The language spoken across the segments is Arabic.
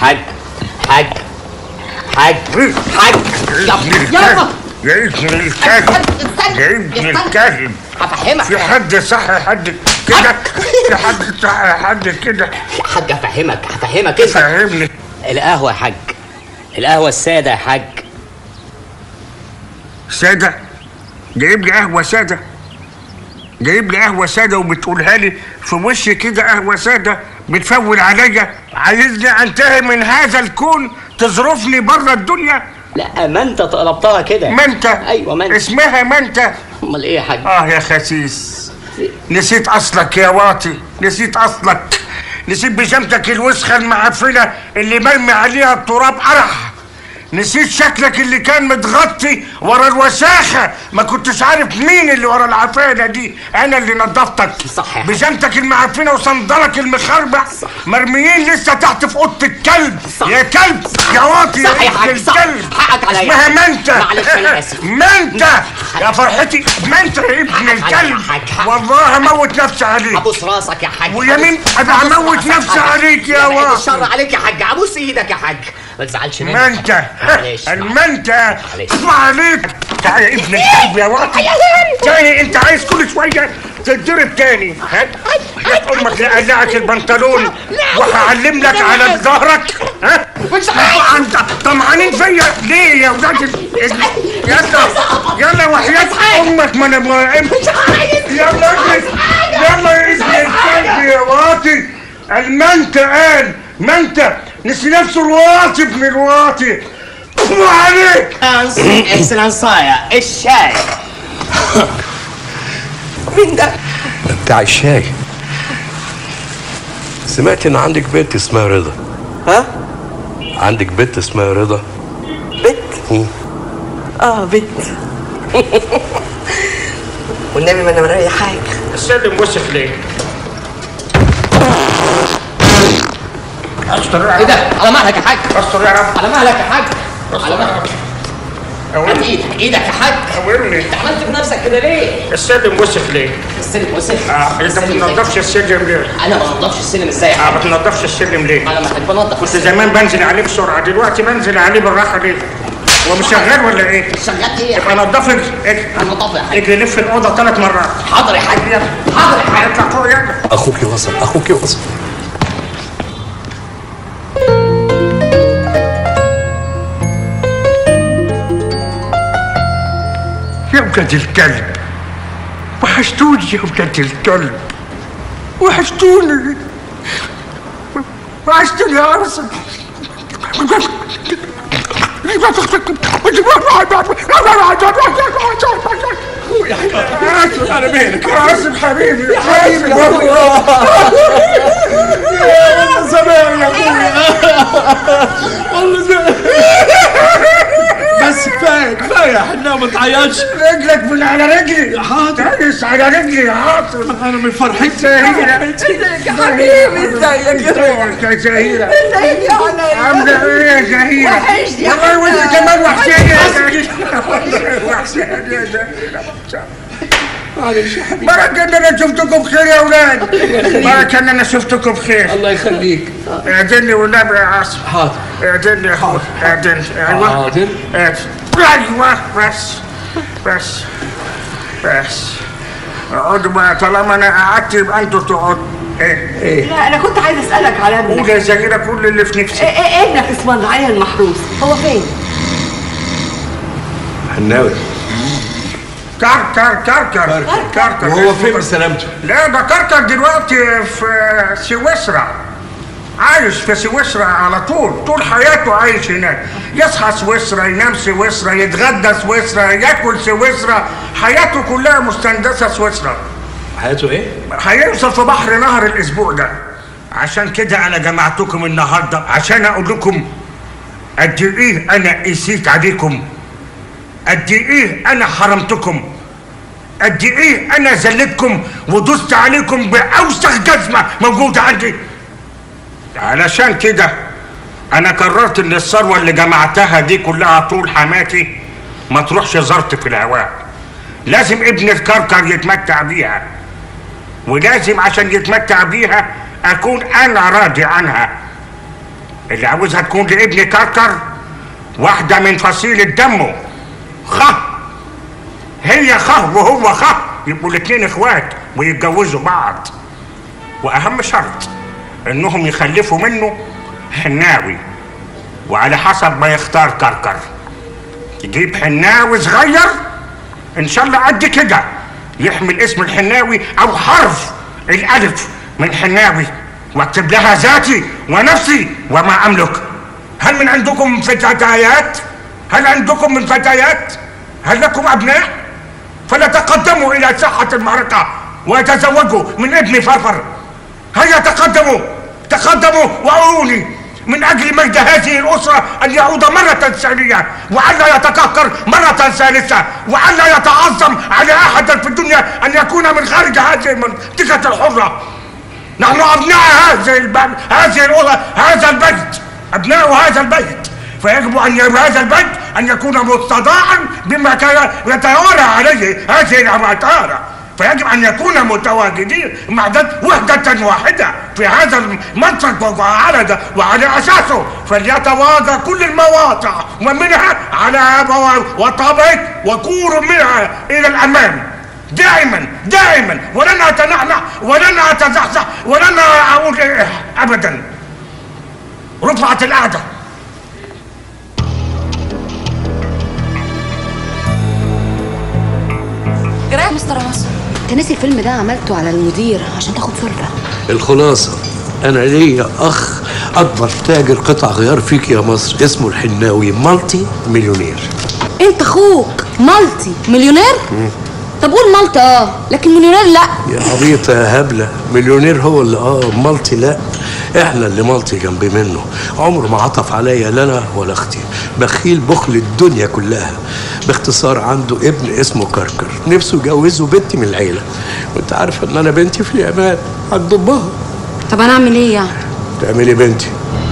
حاج حاج حاج حاج يلا يا ابن الكاهن يا ابن الكاهن هفهمك في حد صح حد كده في حد صح حد كده يا حاج هفهمك انت فهمني. القهوة يا حاج، القهوة السادة يا حاج. سادة؟ جايب لي قهوة سادة؟ جايب لي قهوة سادة وبتقولها لي في وشي كده قهوة سادة؟ بتفول عليا؟ عايزني انتهي من هذا الكون تظرفني بره الدنيا؟ لا ما انت طلبتها كده. ما انت؟ ايوه ما انت. اسمها ما انت؟ امال ايه يا حاج؟ يا خسيس، نسيت اصلك يا واطي، نسيت اصلك، نسيت بيجامتك الوسخه المعفنه اللي مرمي عليها التراب قرح، نسيت شكلك اللي كان متغطي ورا الوساخه، ما كنتش عارف مين اللي ورا العفانه دي، انا اللي نظفتك. صح يا حاج. بيجامتك المعفنه وصندلك المخربع مرميين لسه تحت في اوضه الكلب. صح. يا كلب يا واطي صح يا حاج. الكلب. حقك عليا. اسمها منت. معلش انا اسف. منت يا فرحتي، منت يا ابن الكلب. والله هموت نفسي عليك. ابوس راسك يا حاج. ويمين ابقى هموت نفسي عليك يا واطي. واطي. الشر عليك يا حاج، ابوس ايدك يا حاج، ما تزعلش مني. منت معلش المنت معلش. اسمع عليك. تعال يا ابن الكلب يا واطي تاني، انت عايز كل شويه تتضرب تاني. هات امك لقلعك البنطلون وهعلم لك على ظهرك. ها مش عايز. انت طمعانين فيا ليه يا ولاد يلا يلا وحياة امك ما انا مش عايز. يلا اجلس يلا يا ابن الكلب يا واطي. المنت قال منت نسي نفسه الواطي ابن الواطي. عليك اكسلنسايا الشاي. مين ده؟ بتاع الشاي. سمعت ان عندك بنت اسمها رضا. ها؟ عندك بنت اسمها رضا؟ بنت؟ بنت. والنبي ما انا مريح حاجه. السلم وسخ ليه؟ استر ايه ده؟ على مهلك يا حاج. استر يا رب. على مهلك يا حاج. على مهلك. هات ايدك يا حاج. قومني. انت عملت في نفسك كده ليه؟ السلم وسخ ليه؟ السلم وسخ. انت ما بتنضفش السلم ليه؟ انا ما بنضفش السلم ازاي يا حاج؟ ما بتنضفش السلم ليه؟ انا ما بحب انضف. كنت زمان بنزل عليه بسرعه، دلوقتي بنزل عليه بالراحه ليه؟ هو مش شغال ولا ايه؟ شغال ايه يا حاج؟ يبقى نضف هنضفه يا حاج. اجري لف الاوضه 3 مرات. حاضر يا حاج. حاضر يا حاج. اطلع فوق يلا. اخوك وصل، اخوك وصل. يا ولاد الكلب وحشتوني يا ولاد الكلب، وحشتوني وحشتوني يا عروسة. على مهلك آسف حبيبي يا زمان يا اخويا. والله بس كفايه احنا ما تعيطش. رجلك من على رجلي. حاضر. تنس على رجلي حاضر. انا من فرحتي. زهيرة ازيك يا حبيبي؟ ازيك يا زهيرة؟ ازيك يا عليا؟ عاملة ايه يا زهيرة؟ وحشني يا والله وانت حبيبي. كمان وحشاني يا زهيرة. وحشاني يا زهيرة. معلش يا حبيبي. بركة ان انا شفتكم بخير يا اولاد. بركة ان انا شفتكم بخير. الله يخليك. اعدل لي والنبي يا عاصم. حاضر. اعدل لي يا اخويا. اعدل. ايوه. حاضر. ايوه بس اقعدوا بقى، طالما انا قعدت يبقى انتوا تقعدوا. ايه؟ لا انا كنت عايز اسالك على ابنك. قول يا زهيرة كل اللي في نفسي. ابنك اسمه الرعاية المحروس، هو فين؟ حناوي. كركر وهو فين بسلامته؟ لا ده كركر دلوقتي في سويسرا، عايش في سويسرا على طول حياته عايش هناك، يصحى سويسرا، ينام سويسرا، يتغدى سويسرا، ياكل سويسرا، حياته كلها مستندسة سويسرا. حياته ايه؟ هيوصل في بحر نهر الاسبوع ده. عشان كده انا جمعتكم النهارده عشان اقول لكم قد ايه انا قسيت عليكم، قد ايه انا حرمتكم، قد ايه انا ذلتكم ودست عليكم باوسخ جزمه موجوده عندي. علشان كده انا قررت ان الثروه اللي جمعتها دي كلها طول حماتي ما تروحش زرت في الهواء، لازم ابن الكركر يتمتع بيها، ولازم عشان يتمتع بيها اكون انا راضي عنها. اللي عاوزها تكون لابني كركر واحدة من فصيلة دمه، هي وهو يبقوا الاتنين اخوات ويتجوزوا بعض، واهم شرط انهم يخلفوا منه حناوي، وعلى حسب ما يختار كركر يجيب حناوي صغير ان شاء الله قد كده يحمل اسم الحناوي او حرف الالف من حناوي، واكتب لها ذاتي ونفسي وما املك. هل من عندكم فتيات؟ هل عندكم من فتيات؟ هل لكم ابناء؟ فلا تقدموا الى ساحة المعركة وتزوجوا من ابن فرفر. هيا تقدموا واروني من اجل مجد هذه الاسرة ان يعود مرة ثانية، وعلا يتكهكر مرة ثالثة، وعلا يتعظم على احد في الدنيا ان يكون من خارج هذه المنطقة الحرة. نحن ابناء هذه الاسرة، هذا البيت، ابناء هذا البيت، فيجب هذا البيت ان يكون مستضاعا بما كان يتوارى عليه هذه الاماتار، فيجب ان يكون متواجدين مع وحدة واحدة في هذا المنطق وعلى اساسه فليتواضع كل المواضع ومنها على وطابق وكور منها الى الامام دائما ولن اتنحنح ولن اتزحزح ولن اقول ابدا. رفعت القعده. جراح مستر عاصم، انت ناسي الفيلم ده عملته على المدير عشان تاخد سلطه. الخلاصه انا ليا اخ اكبر تاجر قطع غيار فيك يا مصر، اسمه الحناوي، مالتي مليونير. انت اخوك مالتي مليونير؟ طب قول مالتي لكن مليونير لا. يا عبيطه يا هبله، مليونير هو اللي مالتي لا، احنا اللي مالتي جنب منه. عمره ما عطف عليا لا انا ولا اختي، بخيل بخل الدنيا كلها. باختصار عنده ابن اسمه كركر، نفسه يجوزه بنتي من العيله، وانت عارفه ان انا بنتي في اليابان هتضبها. طب انا اعمل ايه يعني؟ تعملي بنتي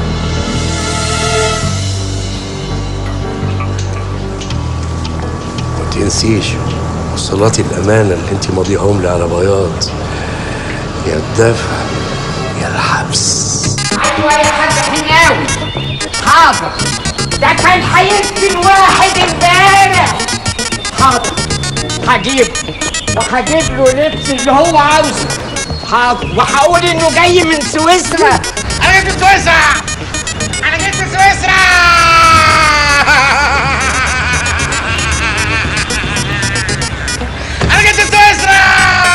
ما تنسيش وصلات الامانه اللي انت ماضيهم لي على بياض، يا الدفع يا الحبس. ايوه يا حاج حناوي، حاضر. ده كان هيقتل واحد امبارح. حاضر هجيبه وهجيب له لبس اللي هو عاوزه. حاضر، وهقول انه جاي من سويسرا. انا جيت سويسرا، انا جيت سويسرا. انا جيت سويسرا،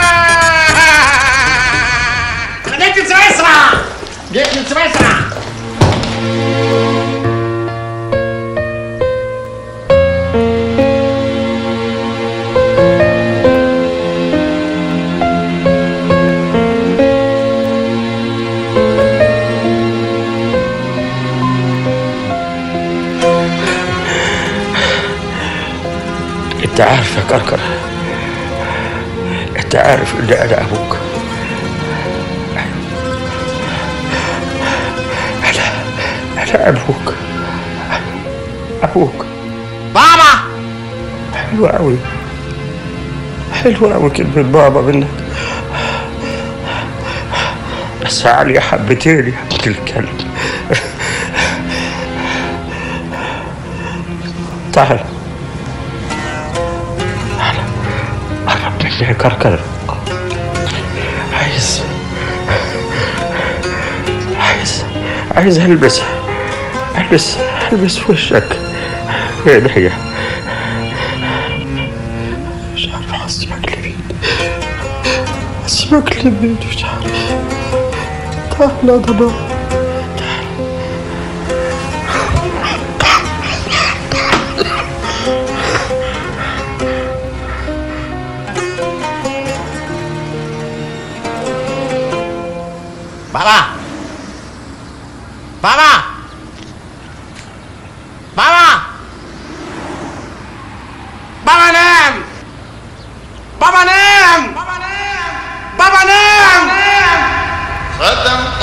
انا جيت سويسرا، جيت من سويسرا. انت عارف يا كركر، انت عارف ان انا ابوك. انا ابوك بابا. حلوة قوي كلمة بابا منك، بس علي حبتين يا ابن الكلب. تعال قرب مني يا كركر. عايز البس في وشك. هي مش عارف اسيبك لمين مش عارف. تعال يا ضنا، بابا نام. صدق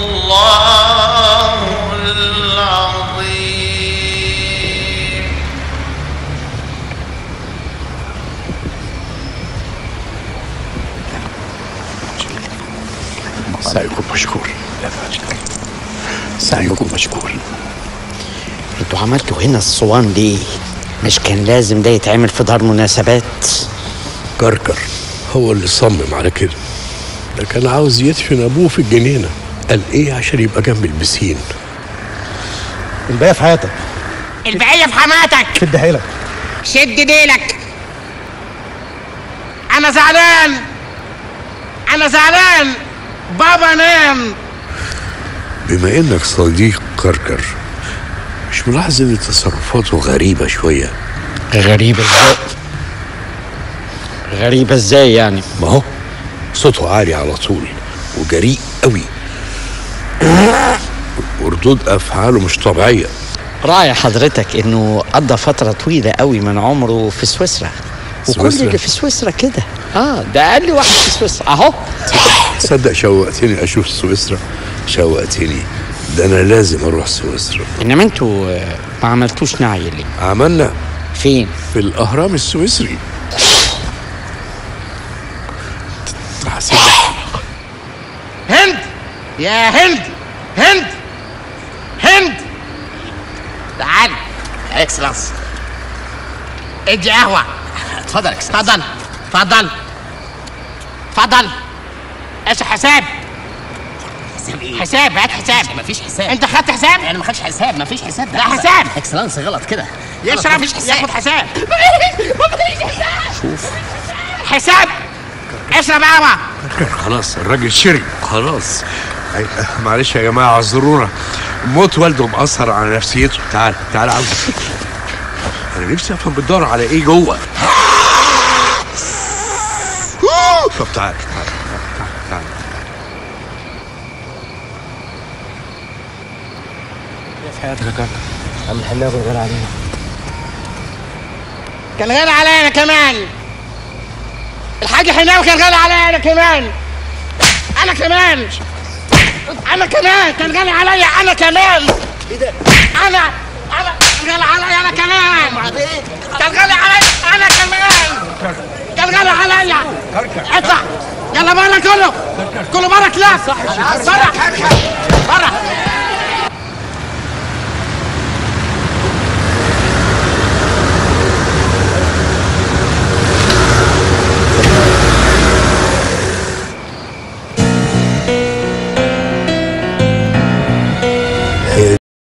الله العظيم. سعيكم مشكور. سعيكم مشكور. انتوا عملتوا هنا الصوان ليه؟ مش كان لازم ده يتعمل في دار مناسبات؟ كركر هو اللي صمم على كده، ده كان عاوز يدفن ابوه في الجنينه، قال ايه عشان يبقى جنب البسين. الباقي في حياتك، البقية في حماتك. شد حيلك، شد ديلك. انا زعلان، انا زعلان. بابا نام. بما انك صديق كركر، مش ملاحظ ان تصرفاته غريبه شويه؟ غريبة ازاي؟ غريبة ازاي يعني؟ ما هو صوته عالي على طول وجريء قوي، وردود افعاله مش طبيعيه. رأي حضرتك انه قضى فترة طويلة قوي من عمره في سويسرا، وكل اللي في سويسرا كده. ده اقل واحد في سويسرا اهو. تصدق شوقتني اشوف سويسرا، شوقتني، ده انا لازم اروح سويسرا. انما انتوا ما عملتوش نعي ليه؟ عملنا فين؟ في الاهرام السويسري. هند يا هند، هند هند تعال. اكسلنس ادي قهوة. اتفضل اكسلنس. اتفضل اتفضل اتفضل. ايش حساب؟ حساب ايه؟ حساب، هات حساب. مفيش حساب. انت خدت حساب؟ انا ما خدش حساب، مفيش حساب. لا حساب. اكسلنس غلط كده. يشرب ياخد حساب. شوف حساب. اشرب قهوة. خلاص الراجل شري خلاص. معلش يا جماعه اعذرونا، موت والده مأثر على نفسيته. تعال تعال، عاوز انا نفسي افهم بتدور على ايه جوه. طب تعال تعال تعال. في حياتك يا كركر. عم الحلاوه كان غالي علينا. كان غالي عليا انا كمان. الحاج حناوي كان غالي عليا انا كمان. انا كمان كان غالي عليا انا كمان. ايه ده؟ انا غالي عليا انا كمان. كان غالي عليا انا كمان. كان غالي عليا. اطلع يلا بره، كله بره كلاس. بره